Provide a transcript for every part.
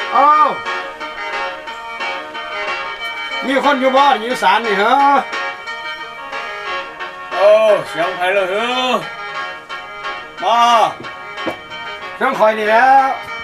อ้าวมีคนอยู่บ้านอยู่ศาลนี่เหรอโอ้เสียงใครเลยมาเรื่องคอยนี่แล้ว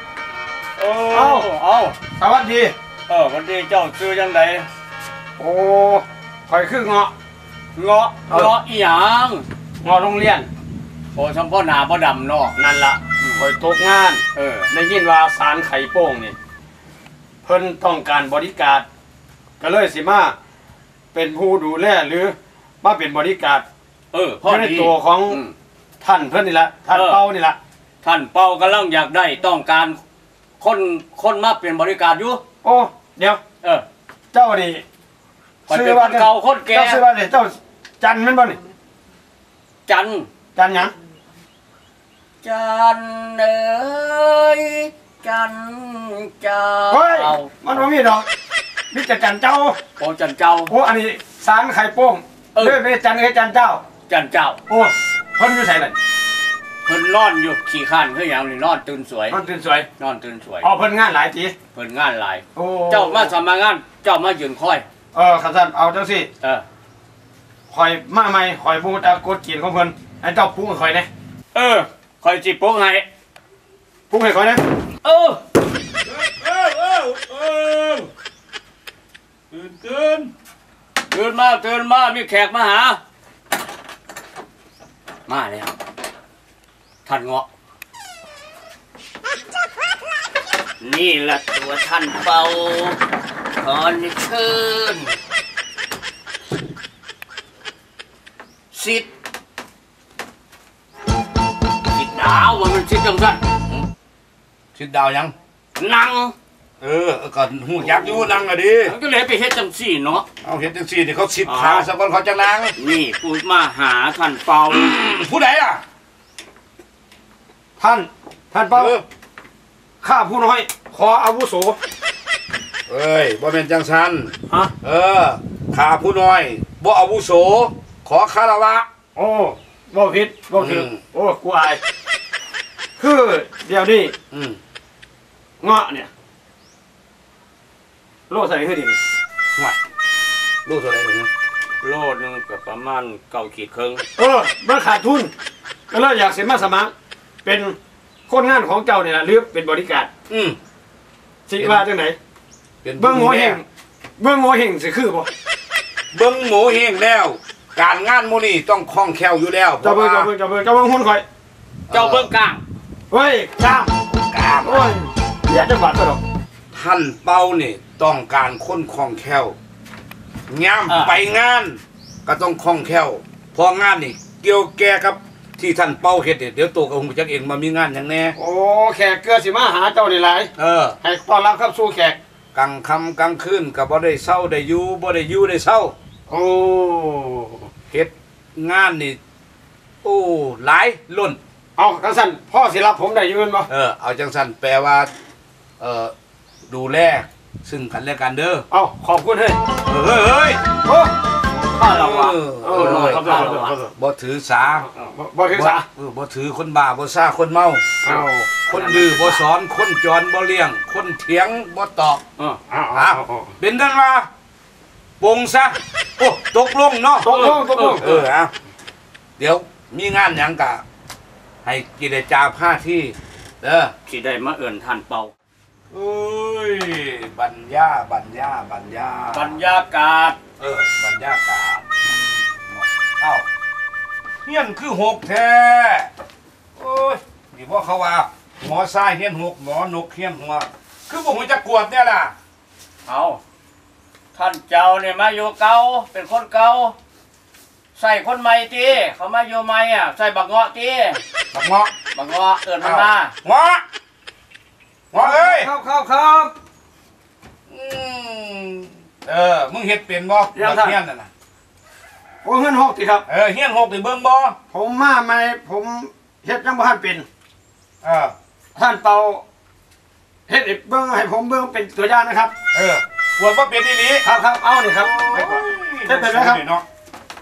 เอาสวัสดีวันดีเจ้าซื้อยังไงโอ้คอยคือเงาะอีหยังเงาะโรงเรียนโอ้ทำพ่อหนาพ่อดำเนาะนั่นละคอยตกงานได้ยินว่าศาลไข่โป้งนี่เพิ่นต้องการบริการก็เลยสิมาเป็นผู้ดูแลหรือมาเป็นบริการพ่อในตัวของท่านเพิ่นนี่แหละท่านเป้านี่แหละท่านเป้ากำลังอยากได้ต้องการคนมาเป็นบริการอยู่โอ้เดี๋ยวเจ้านี่ซื้อว่าเก่าคนแก่เจ้าซื้อว่าเนี่ยเจ้าจันมันบ่นี่จันหยังจันเอ้ยจันเจ้าเฮ้ยมันบ่มีดอกมีแต่จันเจ้าโอ้จันเจ้าโอ้อันนี้ศาลไข่โป้งไม่จันจันเจ้าโอ้เพิ่นอยู่ไสนั่นเพิ่นนอนอยู่ขี้ข้านคือหยังนี่นอนตื่นสวยนอนตื่นสวยอ๋อเพิ่นงานหลายทีเพิ่นงานหลายเจ้ามาสมัครงานเจ้ามายืนคอยคันซั่นเอาจังซี่คอยมาใหม่คอยพูดกฎเกณฑ์ของเพิ่นให้เจ้าปรุงให้คอยแน่คอยสิปรุงให้คอยนะตื่นมามีแขกมาหามาแล้วท่านเงาะนี่แหละตัวท่านเป่าขอเชิญสิทธิ์ดาวมันสิทธิ์จังสันสิทธิ์ดาวยังนั่งก่อนหูยักษ์อยู่นั่งอะดิก็เลยไปเฮ็ดจังสี่เนาะเอาเฮ็ดจังสี่นี่เขาสิบขาสักคนเขาจะนั่งนี่พูดมาหาท่านเป่าผู้ใดอ่ะท่านเป่าข้าผู้น้อยขออาวุโสบ่เป็นจังสันข้าผู้น้อยบ่อาวุโสขอคารวะโอ้บ่ผิดบ่ถึงโอ้กูอายคือเดี๋ยวนี้เงาะเนี่ยโลใส่คือดิโลเท่าไหร่เนี่ยโลนึงกับประมาณ9 ขีดครึ่งมันขาดทุนก็เลยอยากเสียมาสมัครเป็นคนงานของเจ้าเนี่ยหรือเป็นบริการสิว่าจังไหนเบิ้งโง่เฮงสิคือบ่เบิ้งโง่เฮงแล้วการงานโมนี่ต้องคล่องแคล่วอยู่แล้วเจ้าเบิ้งหุ้นคอยเจ้าเบิ้งกลางเฮ้ยกลางโอ้ยเดี๋ยวจะบาดตัวดอกท่านเป้านี่ต้องการคนคล่องแคล่วย่ำไปงานก็ต้องคล่องแคล่วพองานนี่เกี่ยวแก่กับที่ท่านเป้าเฮ็ดเดี๋ยวโตกับหุ่นจักเองมามีงานอย่างแน่โอ้แขกเกลือสิมาหาเจ้าได้หลายให้ต้อนรับครับสู่แขกกลางค่ำกลางคืนก็บ่ได้เศร้าได้อยู่บ่ได้อยู่ได้เศร้าโอ้เฮ็ดงานนี่โอ้หลายล้นเอาจังซั่นพ่อสิรับผมได้ยืนบ่เอาจังซั่นแปลว่าดูแลซึ่งกันและกันเด้อเอาขอบคุณเฮ้ยข้าเราวะบ่ถือสาบ่ถือคนบ้าบ่ซ่าคนเมาคนดื้อบ่สอนคนจรบ่เลี้ยงคนเถียงบ่ตอบเป็นนั่นว่าปงซะโอ้ตกลงเนาะตกลงเดี๋ยวมีงานหยังกะให้กิจจาผ้าที่ที่ได้มาเอิ้นท่านเป่าบรรยากาศบรรยากาศเฮียนคือหกแท้นี่ว่าเขาว่าหมอทรายเฮียนหกหมอนกเฮียนหัวคือผมจะกวดเนี่ยล่ะท่านเจ้าเนี่ยมาอยู่เก่าเป็นคนเก่าใส่คนใหม่ตีเขามาอยู่ใหม่ใส่บักเงาะตีบักเงาะเอิญมันมาเงาะเอ้ยครับมึงเฮ็ดเป็นบ่เฮียนน่ะนะโอ้เฮียนหกสิครับเฮียนหกสิเบิ่งบ่ผมมาใหม่ผมเฮ็ดยังบ่ทันเป็นท่านเป่าเฮ็ดเบิ่งให้ผมเบิ่งเป็นตัวอย่างนะครับกวดว่าเป็นอีหลีครับเอานี่ครับเฮ็ดเป็นไหมครับ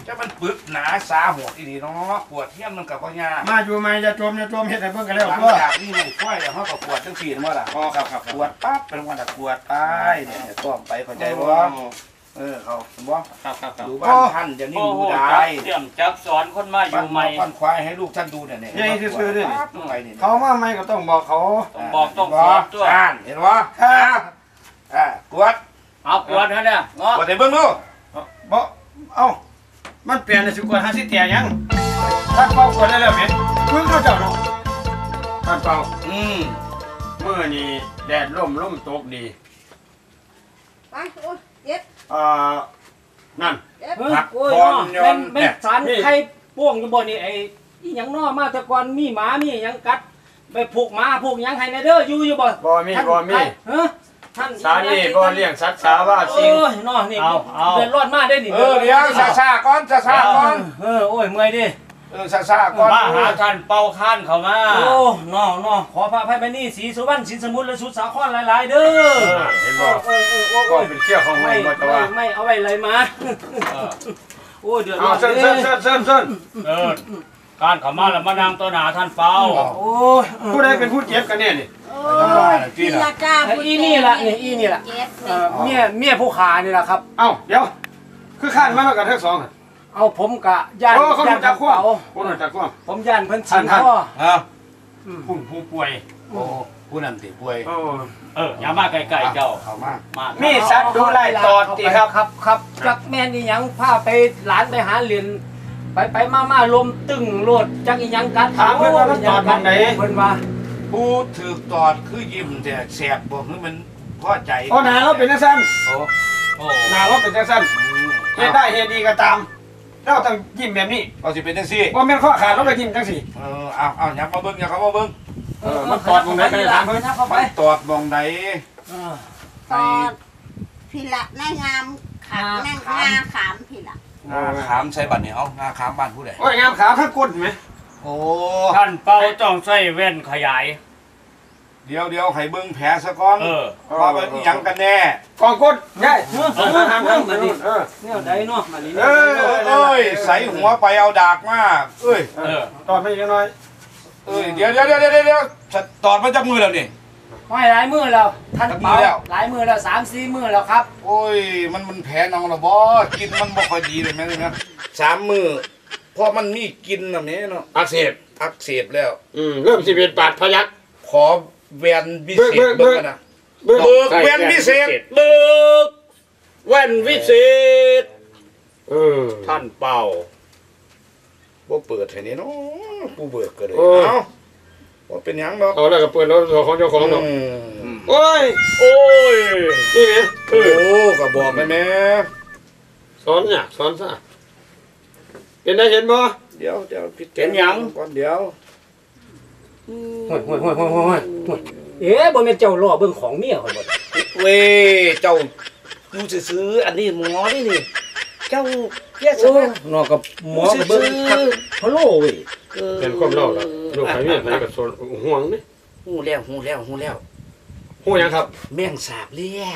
จะมันปึกหนาสาหัวอีดีเนาะปวดเทียมมันกับพ่อยามาอยู่ไหมจะจมเฮ็ดให้เบิ่งกันแล้วหลังตัวจากนี่มันค่อยแล้วเขาก็ปวดทั้งสี่เมื่อล่ะอ๋อครับปวดปั๊บเป็นวันปวดไปเนี่ยต้อมไปเข้าใจบ่เขาบ่ครับอยู่บ้านท่านจะนิ่มดูได้เตรียมจักสอนคนมาอยู่ใหม่ปั้นควายให้ลูกท่านดูเนี่ยเขามาใหม่ก็ต้องบอกเขาต้องบอกต้องสอนตัวเห็นบ่ปวดเอาปวดฮะเนี่ยเนาะปวดในเบื้องดูบ่เอ้ามันเปลี่ยนในสุกวนหาสิเตียยังท่านเป่ากดได้แล้วแม่เพิ่งเขาเจ้าเนาะท่านเป่ามื้อนี้แดดลมตกดีไปโอ้ยเย็ดนั่นเย็ดผักโอ้ยบอลเนาะยนแม่นสารไข่ป้วงอยู่บ่นี่ไอ้อีหยังน้อมาแต่ก่อนมีหมามีหยังกัดไปผูกหมาผูกหยังให้ในเด้ออยู่บ่บ่มีฮะท่านสานี่บ่เลี้ยงสัตว์สาว่าสิ่งโอ้ยน้อนี่เดือดร้อนมากได้นี่เดี๋ยวซาก่อนก่อนโอ้ยเมื่อยดิซาก่อนมาหาท่านเป่าค้านเขามาโอ้น้อขอพระอภัยไปนี่ศรีสุวรรณสินสมุทรและสุดสาครหลายๆเด้อเห็นบ่ก็เป็นเขี้ยวของมันบ่ตะว่าไม่เอาไว้เลยมาโอ้ยเดือดร้เอาอนเส้นการเขามาแล้วมานั่งต่อหน้าท่านเป่าโอ้ยผู้ใดเป็นผู้เจ็บกันแน่นี่โอ้ยพี่ละกาอีนี่ล่ะนี่ล่ะเย็ดเมียผู้ขานี่ล่ะครับเอ้าเดี๋ยวคือข้านมาแล้วกันทั้งสองเอาผมกะย่านโอ้เขารู้จักความเป๋าคนรู้จักความผมย่านเพิ่นสิงพ่อผู้ป่วยโอ้ผู้นั้นติป่วยอย่ามาใกล้ๆเจ้าเข้ามามามีสัตว์ดูไล่ตอดติครับครับจักแม่นอีหยังพาไปหลานไปหาเหรียญไปมาลมตึงโลดจักอีหยังกัดถามเพิ่นว่ามันตอดตรงไหนเพิ่นว่าผู้ถือตอดคือยิ้มแต่แสบบ่คือมันพอใจโอ้หนาเราเป็นจังซั่นโอ้โอ้หนาเราเป็นจังซั่นเฮ็ดได้เฮ็ดดีก็ตามเราต้องยิ้มแบบนี้เราสิเป็นจังซี่บ่แม่นข้อขาดเราก็ยิ้มจังซี่เอาอย่ามาเบิ่งอย่าเข้ามาเบิ่งมันตอดตรงไหนก็ได้ถามเพิ่นเข้าไปมันตอดมองใดตอดพี่ละแม่งามขาแม่งงาขามพี่ละงาขามใส่บัตรเนี่ยเอางาขามบ้านผู้ใดโอ้ยงามขาทั้งก้นไหมโอ้ท่านเป่าต้องใส่แว่นขยายเดี๋ยวให้เบิ่งแผลซะก่อน ว่าเป็นอิหยังกันแน่กองก้นยายห้ามมาดิแนวใดเนาะมานี่เอ้ยใส่หัวไปเอาดากมาเอ้ยตอนไม่ยังน้อยเดี๋ยวตอดมาจากมือแล้วนี่ห้อยหลายมือแล้วท่านเป่าหลายมือแล้ว3-4 มือแล้วครับโอ้ยมันแผลน้องละบ่กินมันบ่ค่อยดีเลยแม่เลยนะ3 มื้อเพราะมันมีกินน่ะแม่เนาะอักเสบแล้วเริ่มสิเป็นบาดพยักขอแวนพิเศษเบิ่งกันนะเบิกแวนพิเศษเบิกแว่นวิเศษท่านเป่าบ่เปิดให้นี่เนาะผู้เบิกก็เลยว่าเป็นหยังดอกเอาแล้วก็เปิดรถของเจ้าของเนาะโอ้ยโอ้ยนี่ไงโอ้ก็บอกไปแม่สอนเนี่ยสอนซะเป็นได้เห็นบ่เดี๋ยวพี่เห็นหยังก่อนเดี๋ยวห่วยบ่แม่นเจ้าล้อเบิ่งของเมียข่อยบ่เว้เจ้าอยู่ซื้ออันนี้หมอนี่เจ้าแย่ซะนอกกับหมอก็เบิ่งคักพะโลเว้ยเป็นความเล่าล่ะลูกใครเนี่ยใครก็สอนห่วงนี่หูแล้วหูยังครับแม่งสาบเลี้ย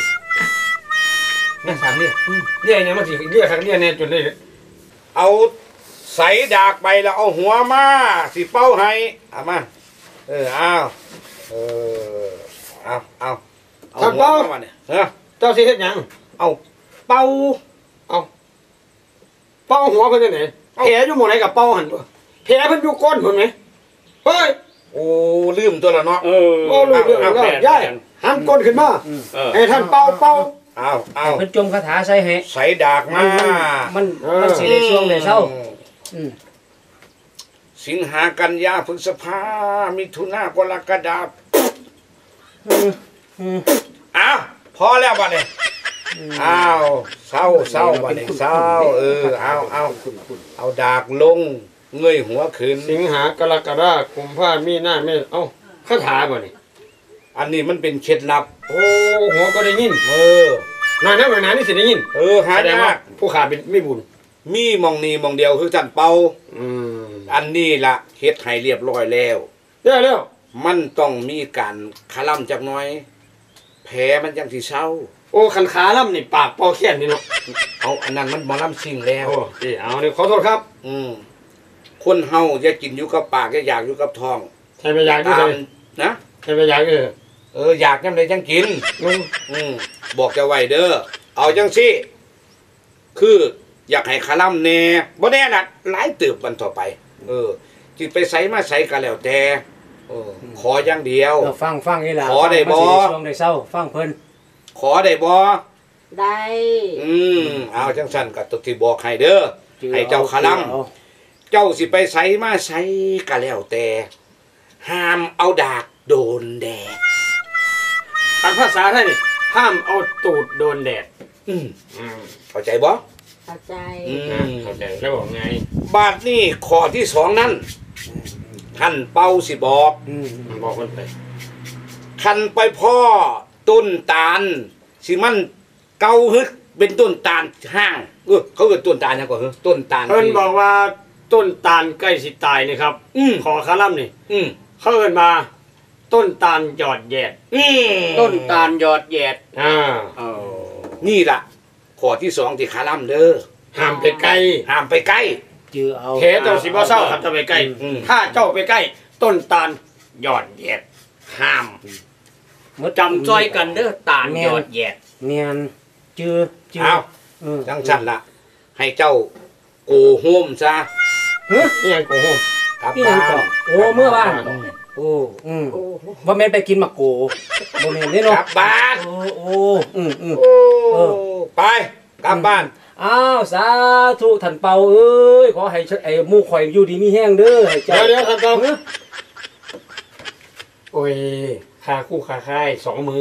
แม่ถามเนี่ยเรียกยังมาสิเรียกครั้งเรียกเนี่ยจนได้เอาใส่ดากไปแล้วเอาหัวมาสิเป้าให้เอามาเอาท่านเป้าเนี่ยเจ้าสิเฮ็ดหยังเอาเป้าเป้าหัวเพิ่นจังได๋แผลอยู่หม้องไหนกับเป้าหั่นตัวแผลเพิ่นอยู่ก้นเพิ่นไหมเฮ้ยโอ้ลืมตัวละเนาะโอ้ลูกเรื่องแล้วยายหันก้นขึ้นมาให้ท่านเป้าเอาเพิ่นจมคาถาใส่ให้ใส่ดากมามันสิได้ช่วงได้เช้าสิงหากันยาพฤษภามิถุนากรกฎาพอแล้วบัดนี้เศร้าบัดนี้เศร้าเอาดากลงเงยหัวขึ้นสิงหากรกฎาคมพามีนาเมษคาถาบ่นี่อันนี้มันเป็นเคล็ดลับโอ้หัวก็ได้ยินนานนี่สิได้ยินหายากผู้ขาเป็นไม่บุญมีมองนี้มองเดียวคือท่านเป่าอันนี้ละเฮ็ดให้เรียบร้อยแล้วแล้วมันต้องมีการคลำจักหน่อยแผลมันจังสิเศร้าโอ้อ้ขันขาล่ำนี่ปากปอแค้นนี่เนาะเอาอันนั้นมันหมอลำซิ่งแล้วโอ้นี่เอาเนี่ยขอโทษครับคนเฮาจะกินอยู่กับปากจะอยากอยู่กับท้องใช่ไปอยากด้วยตามเลยนะใช่ไปอยากด้วยเลยอยากจังไดจังกินอืมบอกจะไว้เด้อเอาจังสิคืออยากให้คาล่ำแน่บ่แน่น่ะหลายเติบวันต่อไป จิไปใส่มาใส่ก็แล้วแต่ขออย่างเดียวฟังนี่ล่ะขอได้บ่ช่วงได้เศร้าฟังเพิ่นขอได้บ่ได้เอาจังสั่นก็ตกที่บอกให้เด้อให้เจ้าคาล่ำเจ้าสิไปใส่มาใส่ก็แล้วแต่ห้ามเอาดากโดนแดดตามภาษาไทยนี่ห้ามเอาตูดโดนแดดเข้าใจบ่เข้าใจเข้าใจแล้วบอกไงบาทนี่ข้อที่2นั้นท่านเป้าสิบอกมันบอกคนไปคันไปพ่อต้นตาลสิมันเกาฮึกเป็นต้นตาลห้างเขาเกิดต้นตาลยังก่อนต้นตาลเพิ่นบอกว่าต้นตาลใกล้สิตายนี่ครับขอคาล่ำนี่เขาเอิ้นมาต้นตาลหยอดแยดต้นตาลยอดแยดนี่ล่ะข้อที่2ที่คาล่ำเด้อห้ามไปใกล้ห้ามไปใกล้จือเอาเทเจ้าสิบ่เศร้าครับจะไปใกล้ถ้าเจ้าไปใกล้ ต้นตาลหยอดแยดห้ามจำจ้อยกันเด้อตาลยอดแยดเมียนจือเอาจังสั่นล่ะให้เจ้าโกโฮมซะนี่ยังโกหกกลับพี่บ้ายังก่อน โอ้เมื่อวานบ่แม่นไปกินมะโกบ่แม่นนี่กเนาะลับบ้าน ไปกลับบ้านอ้าวสาธุท่านเปาเอ้ยขอให้ไอ้หมู่ข่อยอยู่ดีมีแห้งเด้อให้เจ้าเดี๋ยวท่านเจ้าโอ้ยค่าคู่ค่าค่าย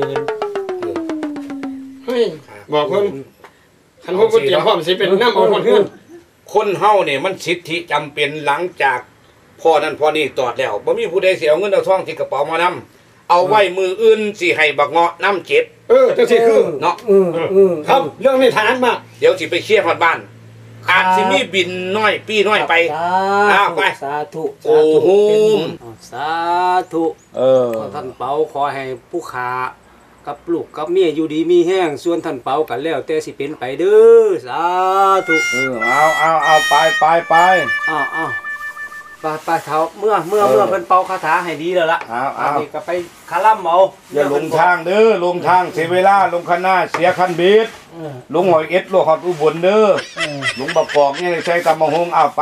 20,000เฮ้ยบอกเพิ่นคันพวกเตรียมพร้อมสิเป็นน้ำเอาคนเฮือนคนเฮาเนี่ยมันสิทธิจำเป็นหลังจากพ่อนั้นพ่อนี้ตอดแล้วบ่มีผู้ใดเสียเงินเอาทองที่กระเป๋ามานำเอาไว้มืออื่นสิให้บักเงาะน้ำเจ็บจังซี่คือเนาะครับเรื่องนี้ฐานมากเดี๋ยวสิไปเคลียร์ฮอดบ้าน อาจสิมีบินน้อยปี้น้อยไป ไปสาธุโอ้โหสาธุท่านเปาขอให้ผู้ขากับลูกกับเมียอยู่ดีมีแห้งส่วนท่านเปากันแล้วแต่สิเป็นไปเด้อสาธุเอาไปอ้าวไปเท้าเมื่อเพิ่นเป่าคาถาให้ดีแล้วล่ะอันนี้ก็ไปคาล่ำเอาอย่าลงทางเด้อลงทางเสียเวลาลงคันหน้าเสียคันบีดลงหอยเอ็ดลงหอดอุบลเด้อลงบักกอกนี่ใช้ตำมะฮงไป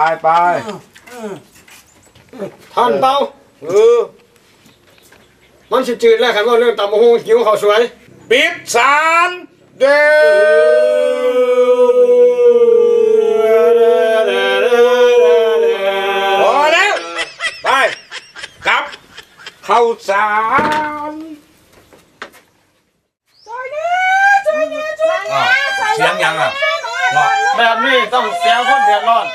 ท่านเปามันสิจืดแล้วครับว่าเรื่องตำบักหุ่งหิวข้าวสวยปิดสารเด้อพอแล้วไปกลับเข้าสารเสียงยังอ่ะแบบนี้ต้องเสียคนเดือดร้อน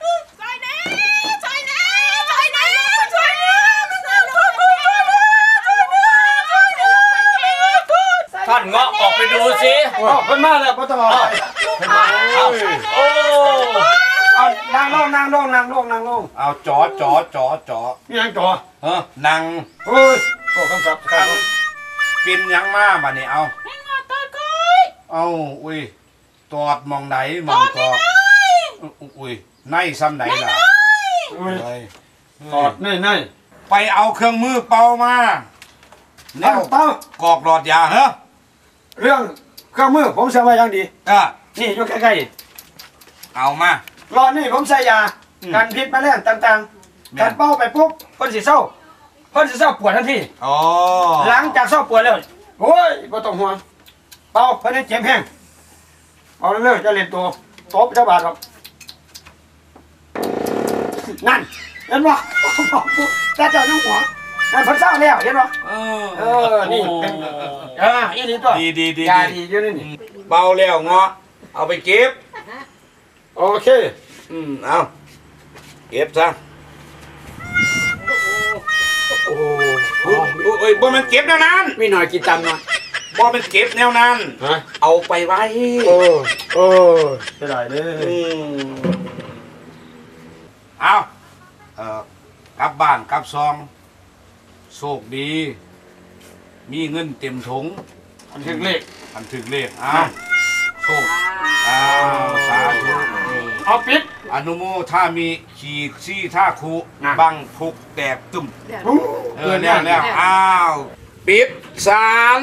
ท่านเงาะออกไปดูสิเพิ่นมาแล้วบ่ต้องออกไปโอ้เอานั่งลงเอาจอนี่ยังต่อนั่งโอ้ยโอ้คำศัพท์ครับปินยังมาบัดนี้เอาอุ้ยตอดมองไหนมองตอดอุ้ยในซ้ำไหนล่ะตอดนี่ไปเอาเครื่องมือเป่ามาแนวเปากอกหลอดยาเหรอเรื่องเครื่องมือผมใส่ไว้อย่างดี นี่อยู่ใกล้เอามาๆรอนี่ผมใส่ยากันพิษแมลงต่างๆกันเป้าไปปุ๊บเพิ่นสิเศร้าปวดทันทีอ๋อหลังจากเศร้าปวดแล้วโอ้ยบ่ต้องห่วงเป่าเพิ่นได้เจ็บแห้งเอาเรื่อยๆจะเล่นตัวตบเจ้าบาดหรอกนั่นเห็นบ่แต่เจ้าน้องหัวนั่นเพิ่นเศร้าแล้วเห็นบ่นี่เป็นอีนี่ตัวดียาดีอยู่นี่เบาแล้วเงาะเอาไปเก็บโอเคเอาเก็บซะโอ้ยบ่มันเก็บแนวนั้นมีหน่อยกี่ตำหน่อยบ่มันเก็บแนวนั้นฮะเอาไปไว้โอ้จะได้เลยเอากลับบ้านกลับซองโชคดี มีเงินเต็มถุงอันถึงเลขคันถึงเลขอ้าวโชคอ้าวสาธุเอาปิดอนุโมถ้ามีขีดซี่ท่าคูบังทุกแตกตุ่มแล้วอ้าวปิดสาร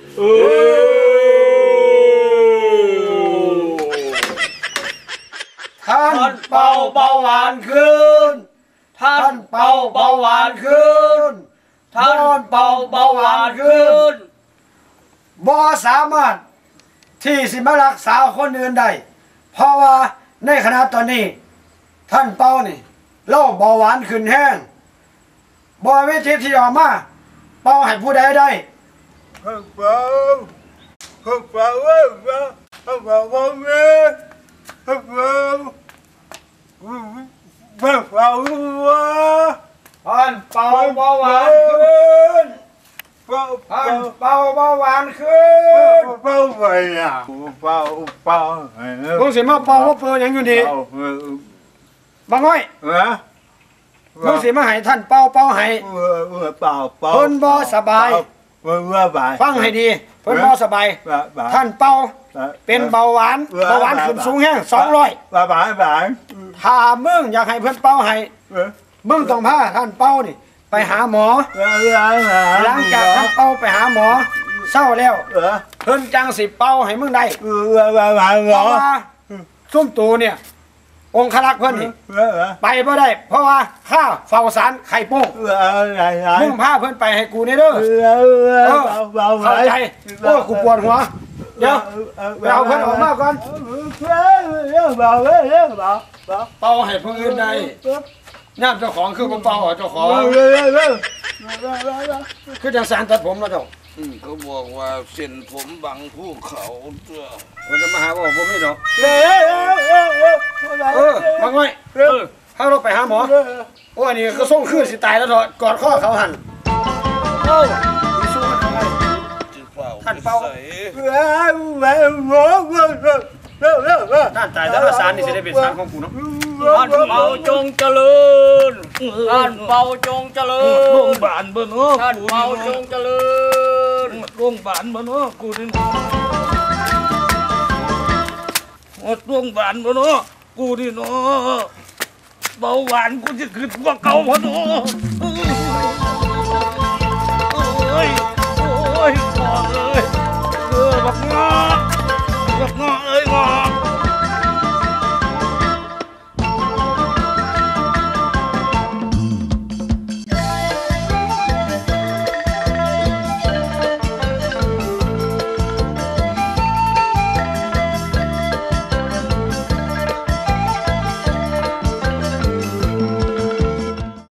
ท่านเป่าเบาหวานคืนท่านเป่าเบาหวานคืนท่านเป่าเบาหวานคืนบ่สามารถที่สิมารักษาคนอื่นได้เพราะว่าในขณะตอนนี้ท่านเป่านี่เล่าเบาหวานขึ้นแห้งบ่วิธีที่ออกมาเป่าให้ผู้ใดได้ท่านเป่าเบาหวานขึ้นท่านเป่าเบาหวานขึ้นมึงสิมาเป่าว่าเปิดยังอยู่ดีบางน้อยมึงสิมาให้ท่านเป่าให้เพิ่นบ่สบายฟังให้ดีเพิ่นบ่สบายท่านเป่าเป็นเบาหวานขึ้นสูงแห้ง200ถ้ามึงอยากให้เพิ่นเป่าให้มึงต้องพาท่านเป่านี่ไปหาหมอหลังจากท่านเป่าไปหาหมอเศร้าแล้วเพิ่นจังสิเป่าให้มึงได้เพราะว่าซุ่มตูเนี่ยองครักษ์เพิ่นนี่ไปบ่ได้เพราะว่าข้าเฝ้าสารไข่โป้งมึงพาเพิ่นไปให้กูนี่เด้อเข้าใจโอ้กูปวดหัวเดี๋ยวไปเอาเพิ่นออกมาก่อนเป่าให้ผู้อื่นได้ย่ามเจ้าของคือบ่เป่าเจ้าของคือจังสารตัดผมแล้วเจ้าเขาบอกว่าเส้นผมบังภูเขาตัวมันจะมาหาว่าผมไม่ดอกบางไว้ถ้าเราไปหาหมอโอ้อันนี้ก็ส่งขึ้นสิตายแล้วเถอะกอดข้อเขาหันท่านเป่าท่านตายแล้วสารนี่จะได้เป็นสารของกูเนาะท่านเป่าจงเจริญท่านเป่าจงเจริญโรงพยาบาลบ่เนาะท่านเป่าจงเจริญโรงพยาบาลบ่เนาะกูนี่โรงพยาบาลบ่เนาะกูนี่เนาะเบาหวานกูจะขึ้นกว่าเก่าบ่เนาะโอ้ยพ่อเอ้ยบักงอ